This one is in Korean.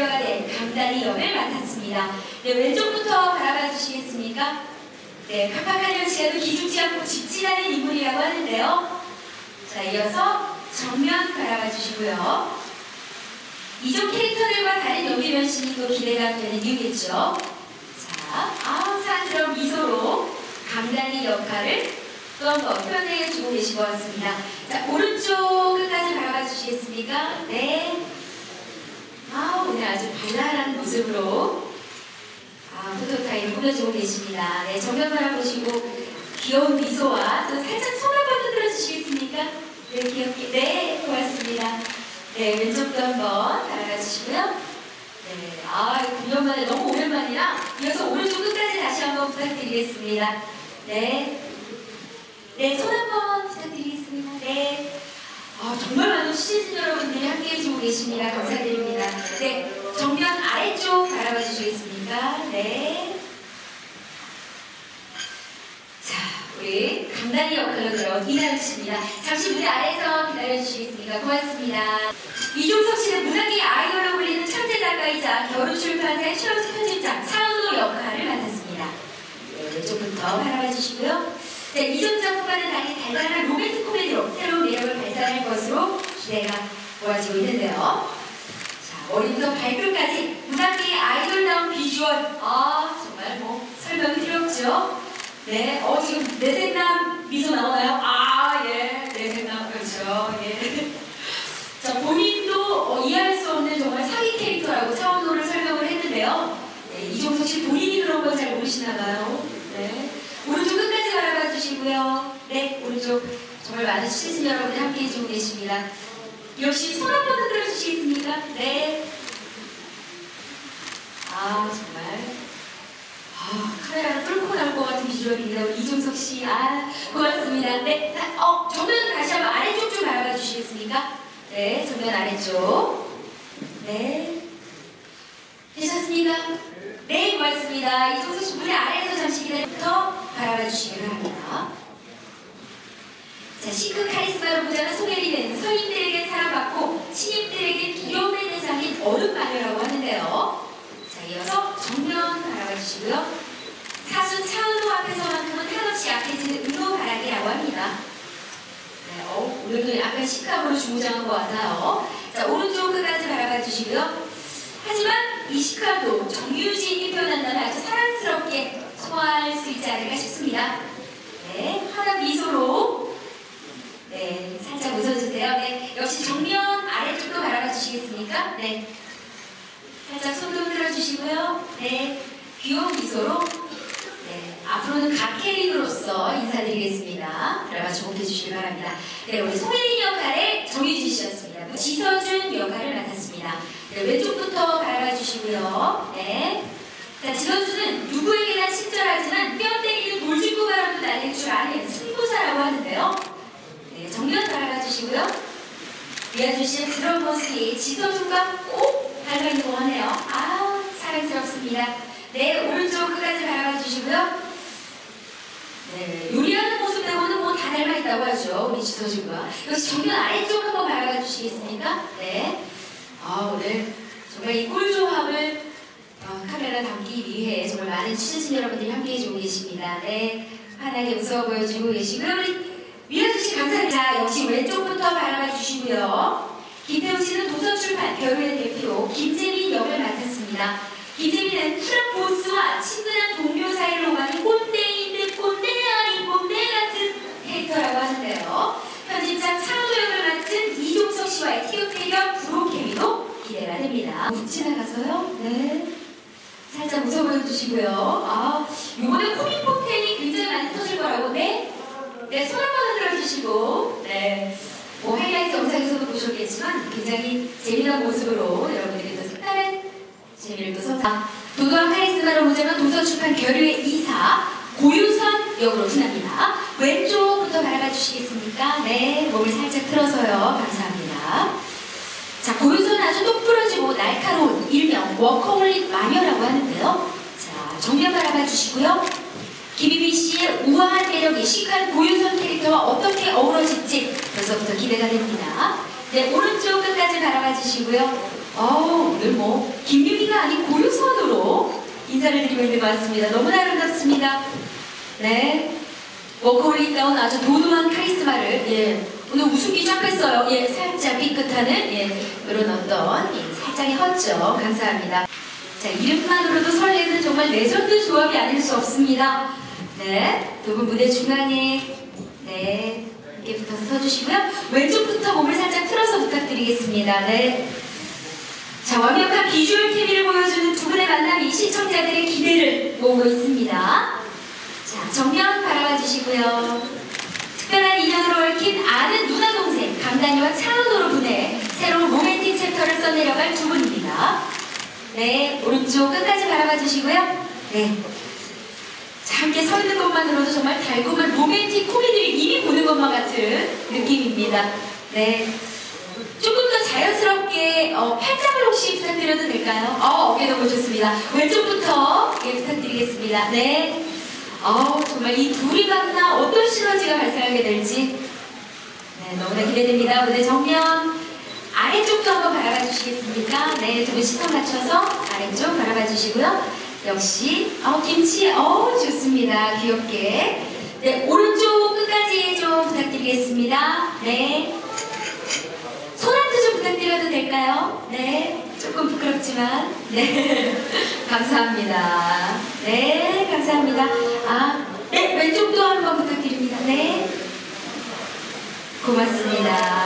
유리화가 된 강다리 역을 맡았습니다. 네, 왼쪽부터 바라봐 주시겠습니까? 네, 팍팍한 시간도 기죽지 않고 직진하는 인물이라고 하는데요. 자, 이어서 정면 바라봐 주시고요. 이종 캐릭터들과 다른 연기 변신이 또 기대가 되는 이유겠죠. 자, 사랑스러운 미소로 강다리 역할을 또 한 번 표현해 주고 계신 것 같습니다. 자, 오른쪽 끝까지 바라봐 주시겠습니까? 네. 오늘 아주 발랄한 모습으로 포토타임을 꾸며주고 계십니다. 네, 정면 바라보시고 귀여운 미소와 또 살짝 손 한번 흔들어 주시겠습니까? 네, 귀엽게. 네, 고맙습니다. 네, 왼쪽도 한번 바라봐 주시고요. 네, 9년 만에 너무 오랜만이라 이어서 오른쪽 끝까지 다시 한번 부탁드리겠습니다. 네. 네, 손 한번 부탁드리겠습니다. 네. 정말 많은 시즌 여러분들이 함께 해주고 계십니다. 감사드립니다. 네, 정면 아래쪽 바라봐 주시겠습니까? 네. 자, 우리 강다리 역할로 들어온 이나영 씨입니다. 잠시 무대 아래에서 기다려주시겠습니까? 고맙습니다. 이종석 씨는 문학의 아이돌로 불리는 천재 작가이자 겨울출판사의 최우수 편집장 차은호 역할을 맡았습니다. 네, 왼쪽부터 바라봐 주시고요. 네, 이전 작품과는 달리 달달한 로맨틱 코미디로 새로운 매력을 발산할 것으로 기대가 모아지고 있는데요. 자, 머리부터 발끝까지 문학계의 아이돌다운 비주얼. 정말 뭐 설명이 필요 없죠. 네, 지금 내생남 미소 나오나요? 예, 내생남 그렇죠. 예. 자, 본인도 이해할 수 없는 정말 사기 캐릭터라고 차원호를 설명을 했는데요. 네, 이종석 씨 본인이 그런 걸 잘 모르시나 봐요. 네. 오른쪽 끝까지 바라봐 주시고요. 네, 오른쪽 정말 많은 시즌 여러분들 함께 해주고 계십니다. 역시 손 한번 흔들어 주시겠습니까? 네. 정말. 카메라를 뚫고 나올 것 같은 비주얼입니다. 우리 이종석 씨. 고맙습니다. 네. 정면 다시 한번 아래쪽 좀 바라봐 주시겠습니까? 네, 정면 아래쪽. 네. 되셨습니까? 네, 고맙습니다. 이종석 씨 무대 아래에서 잠시 기다려부터 바라봐 주시기 바랍니다. 자, 시크 카리스마로 무장한 송혜리는 서인들에게 사랑받고 신입들에게 두려움의 대상인 어둠 마녀라고 하는데요. 자, 이어서 정면 바라봐 주시고요. 사수 차은호 앞에서만큼은 한없이 약해지는 은호바라기라고 합니다. 네, 오늘도 약간 시크함으로 주무장한 것 같아요. 자, 오른쪽 끝까지 바라봐 주시고요. 하지만 이 시크함도 정유진이 표현한다면 아주 사랑스럽게 소화할 수 있지 않을까 싶습니다. 네, 하나 미소로 네, 살짝 웃어주세요. 네, 역시 정면 아래쪽도 바라봐 주시겠습니까? 네, 살짝 손도 흔들어 주시고요. 네, 귀여운 미소로 네, 앞으로는 갓캐릭으로서 인사드리겠습니다. 드라마 주목해 주시기 바랍니다. 네, 우리 송혜린 역할의 정유진 씨였습니다. 지서준 역할을 맡았습니다. 네, 왼쪽부터 바라봐 주시고요. 네. 자, 지서준은 누구에게나 친절하지만 뼈 때리는 돌직구 바람도 날릴 줄 아는 승부사라고 하는데요. 네, 정면 바라봐 주시고요. 이하준 씨의 그런 모습이 지서준과 꼭 닮아 있는 거 하네요. 사랑스럽습니다. 네, 오른쪽 끝까지 바라봐 주시고요. 네, 요리하는 모습 빼고는 뭐 다 닮아 있다고 하죠. 우리 지서준과. 역시 정면 아래쪽 한번 바라봐 주시겠습니까? 네. 오늘 정말 이 꿀조합을 카메라 담기 위해 정말 많은 취재진 여러분들이 함께 해주고 계십니다. 네, 환하게 웃어 보여주고 계시고요. 우리 미아주 씨 감사합니다. 역시 왼쪽부터 바라봐 주시고요. 김태우 씨는 도서출판 겨울의 대표 김재민 역을 맡았습니다. 김재민은 쿨한 보스와 친근한 동료 사이를 오가는 꼰대인 듯 꼰대 아닌 꼰대 같은 캐릭터라고 하는데요. 편집장 차은호 역을 맡은 이종석 씨와의 티격태격 프로 케미도 기대가 됩니다. 지나가서요. 네. 살짝 웃어 보여주시고요. 이번에 코믹 폭탄이 굉장히 많이 터질 거라고. 네. 네, 손 한번 흔들어 주시고. 네. 뭐 하이라이트 영상에서도 보셨겠지만 굉장히 재미난 모습으로 여러분들이 또 색다른 재미를 또 선사. 도도한 카리스마로 무장한 도서출판 겨류의 이사 고유선 역으로 훈합니다. 왼쪽부터 바라봐 주시겠습니까? 네, 몸을 살짝 틀어서요. 감사합니다. 자, 고유선은 아주 똑부러지고 날카로운 일명 워커홀릭 마녀라고 하는데요. 자, 정면 바라봐 주시고요. 김희빈 씨의 우아한 매력이 시크한 고유선 캐릭터와 어떻게 어우러질지 벌써부터 기대가 됩니다. 네, 오른쪽 끝까지 바라봐 주시고요. 오늘 뭐 김유미가 아닌 고유선으로 인사를 드리고 있는 것 같습니다. 너무나 아름답습니다. 네, 워커홀릭다운 아주 도도한 카리스마를 오늘 웃음기 쫙 뺐어요. 살짝 삐끗하는 이런 어떤 살짝의 헛죠. 감사합니다. 자, 이름만으로도 설레는 정말 레전드 조합이 아닐 수 없습니다. 네, 두 분 무대 중앙에 이렇게 붙어서 서주시고요. 왼쪽부터 몸을 살짝 틀어서 부탁드리겠습니다. 네. 자, 완벽한 비주얼 케미를 보여주는 두 분의 만남이 시청자들의 기대를 모으고 있습니다. 자, 정면 바라봐 주시고요. 특별한 인연으로 얽힌 아는 누나 동생 강다니와 차은우로 분해 새로운 로맨틱 챕터를 써내려갈 두 분입니다. 네, 오른쪽 끝까지 바라봐 주시고요. 네. 자, 함께 서 있는 것만으로도 정말 달콤한 로맨틱 코미디를 이미 보는 것만 같은 느낌입니다. 네. 조금 더 자연스럽게 팔짱을 혹시 부탁드려도 될까요? 어깨 너무 좋습니다. 왼쪽부터 부탁드리겠습니다. 네. 정말 이 둘이 만나 어떤 시너지가 발생하게 될지 너무나 기대됩니다. 무대 정면 아래쪽도 한번 바라봐 주시겠습니까? 네, 두 분 시선 맞춰서 아래쪽 바라봐 주시고요. 역시 김치 좋습니다. 귀엽게. 네, 오른쪽 끝까지 좀 부탁드리겠습니다. 네. 손아트 좀 부탁드려도 될까요? 네, 조금 부끄럽지만 네, 감사합니다. 네, 감사합니다. 네, 왼쪽도 한번 부탁드립니다. 네, 고맙습니다.